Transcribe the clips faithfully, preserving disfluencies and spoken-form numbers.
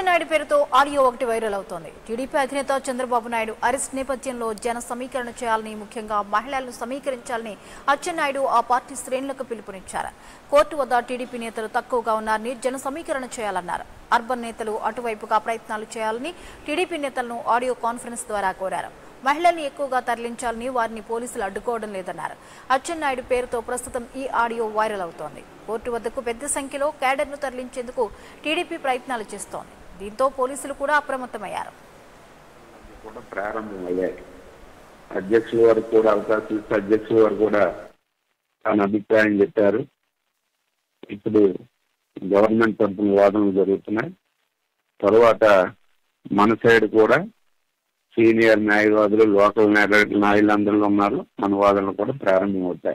అచ్చెన్నాయుడు పేరుతో ఆడియో ఒకటి వైరల్ అవుతోంది. టీడీపీ అధినేత చంద్రబాబు నాయుడు అరెస్ట్ నేపథ్యంలో జన సమీకరణ చేయాలని, ముఖ్యంగా మహిళలను సమీకరించాలని అచ్చెన్నాయుడు ఆ పార్టీ శ్రేణులకు పిలుపునిచ్చారు. కోర్టు వద్ద టీడీపీ నేతలు తక్కువగా ఉన్నారని జన సమీకరణ చేయాలన్నారు. అర్బన్ నేతలు అటువైపుగా ప్రయత్నాలు చేయాలని టీడీపీ నేతలను ఆడియో కాన్ఫరెన్స్ ద్వారా కోరారు. మహిళల్ని ఎక్కువగా తరలించాలని, వారిని పోలీసులు అడ్డుకోవడం లేదన్నారు. అచ్చెన్నాయుడు పేరుతో ప్రస్తుతం ఈ ఆడియో వైరల్ అవుతోంది. కోర్టు వద్దకు పెద్ద సంఖ్యలో క్యాడర్ను తరలించేందుకు టీడీపీ ప్రయత్నాలు చేస్తోంది. దీంతో పోలీసులు కూడా అప్రమత్తమయ్యారు. అధ్యక్షుల వారు కూడా అవకాశం ఇస్తే అధ్యక్షుల వారు కూడా తన అభిప్రాయం చెప్పారు. ఇప్పుడు గవర్నమెంట్ తరఫున వాదనలు జరుగుతున్నాయి. తర్వాత మన సైడ్ కూడా సీనియర్ న్యాయవాదులు, లోకల్ న్యాయలందరూ ఉన్నారు. మన వాదనలు కూడా ప్రారంభమవుతాయి.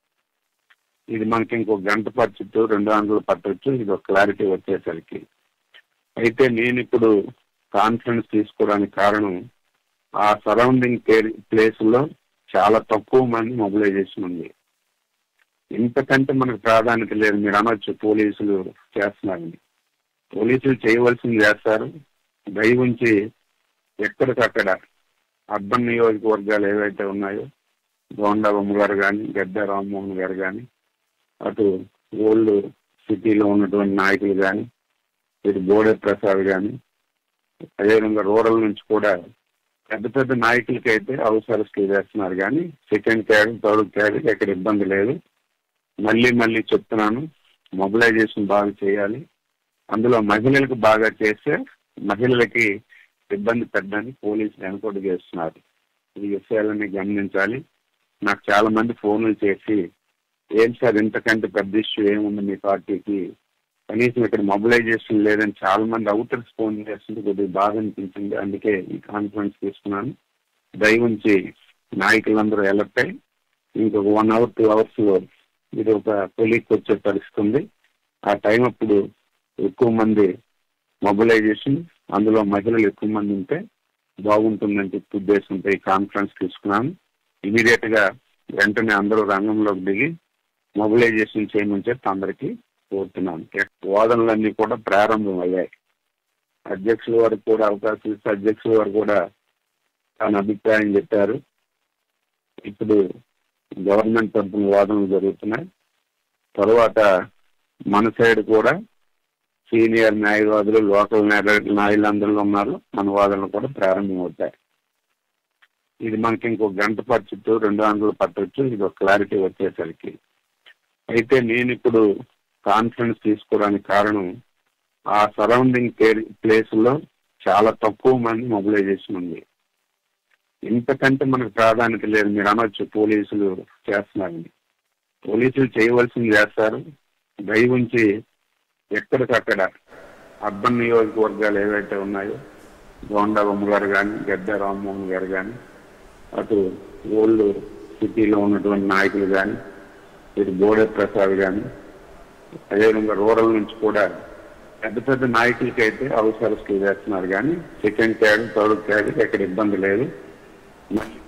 ఇది మనకి ఇంకో గంట పట్టచ్చు, రెండు గంటలు పట్టచ్చు. ఇది ఒక క్లారిటీ వచ్చేసరికి. అయితే నేను ఇప్పుడు కాన్ఫరెన్స్ తీసుకోవడానికి కారణం, ఆ సరౌండింగ్ ప్లేస్ లో చాలా తక్కువ మంది మొబిలైజేషన్ ఉంది. ఇంతకంటే మనకు ప్రాధాన్యత లేదు. మీరు అనొచ్చు పోలీసులు చేస్తున్నారని. పోలీసులు చేయవలసింది చేస్తారు. దయ ఉంచి ఎక్కడికక్కడ అర్బన్ నియోజకవర్గాలు ఏవైతే ఉన్నాయో, గోండాబొమ్మ గారు కానీ, గడ్డ రామ్మోహన్ గారు కానీ, అటు ఓల్డ్ సిటీలో ఉన్నటువంటి నాయకులు కానీ, ఇటు బోడే ప్రసాద్ కానీ, అదేవిధంగా రూరల్ నుంచి కూడా పెద్ద పెద్ద నాయకులకి అయితే అవసరస్తులు చేస్తున్నారు. కానీ సెకండ్ క్యాడర్, థర్డ్ క్యాడర్ ఎక్కడ ఇబ్బంది లేదు. మళ్ళీ మళ్ళీ చెప్తున్నాను, మొబిలైజేషన్ బాగా చేయాలి. అందులో మహిళలకు బాగా చేస్తే మహిళలకి ఇబ్బంది పెట్టడానికి పోలీసులు ఎన్కౌంటర్ చేస్తున్నారు. ఈ విషయాలన్నీ గమనించాలి. నాకు చాలా మంది ఫోన్లు చేసి, ఏం సార్ ఇంతకంటే పెద్ద ఇష్యూ ఏముంది మీ పార్టీకి, కనీసం ఇక్కడ మొబిలైజేషన్ లేదని చాలా మంది అవుటర్స్ ఫోన్ చేస్తుంటే కొద్దిగా బాగా అనిపించింది. అందుకే ఈ కాన్ఫరెన్స్ తీసుకున్నాను. దయ ఉంచి నాయకులందరూ ఎలర్ట్ అయ్యి ఇంకొక వన్ అవర్ టూ అవర్స్ లో ఇది ఒక కొలీక్ వచ్చే పరిస్థితి ఉంది. ఆ టైం అప్పుడు ఎక్కువ మంది మొబిలైజేషన్, అందులో మహిళలు ఎక్కువ మంది ఉంటే బాగుంటుందని చెప్పి ఉద్దేశంతో ఈ కాన్ఫరెన్స్ తీసుకున్నాను. ఇమీడియట్ గా వెంటనే అందరూ రంగంలోకి దిగి మొబిలైజేషన్ చేయమని చెప్పి అందరికీ కోరుతున్నాను. వాదనలన్నీ కూడా ప్రారంభం అయ్యాయి. అధ్యక్షుల వారికి కూడా అవకాశం ఇస్తే అధ్యక్షుల వారు కూడా తన అభిప్రాయం చెప్పారు. ఇప్పుడు గవర్నమెంట్ తరఫున వాదనలు జరుగుతున్నాయి. తర్వాత మన సైడ్ కూడా సీనియర్ న్యాయవాదులు, లోకల్ న్యాయలందరూ ఉన్నారు. మన వాదనలు కూడా ప్రారంభమవుతాయి. ఇది మనకి ఇంకో గంట పట్టచ్చు, రెండు గంటలు పట్టచ్చు. ఇది ఒక క్లారిటీ వచ్చేసరికి. అయితే నేను ఇప్పుడు కాన్ఫరెన్స్ తీసుకోవడానికి కారణం, ఆ సరౌండింగ్ ప్లేస్ లో చాలా తక్కువ మంది మొబిలైజేషన్ ఉంది. ఇంతకంటే మనకు ప్రాధాన్యత లేదు. మీరు అనొచ్చు పోలీసులు చేస్తున్నారని. పోలీసులు చేయవలసింది చేస్తారు. దయ ఉంచి ఎక్కడికక్కడ అర్బన్ నియోజకవర్గాలు ఏవైతే ఉన్నాయో, గోండాబొమ్మ గారు కానీ, గడ్డ రామ్మోహన్ గారు కానీ, అటు ఓల్డ్ సిటీలో ఉన్నటువంటి నాయకులు కానీ, ఇటు బోడే ప్రసాద్ కానీ, అదేవిధంగా రూరల్ నుంచి కూడా పెద్ద పెద్ద నాయకులకి అయితే అవసరస్తులు చేస్తున్నారు. కానీ సెకండ్ క్యాడర్, థర్డ్ క్యాడర్ ఎక్కడ ఇబ్బంది లేదు.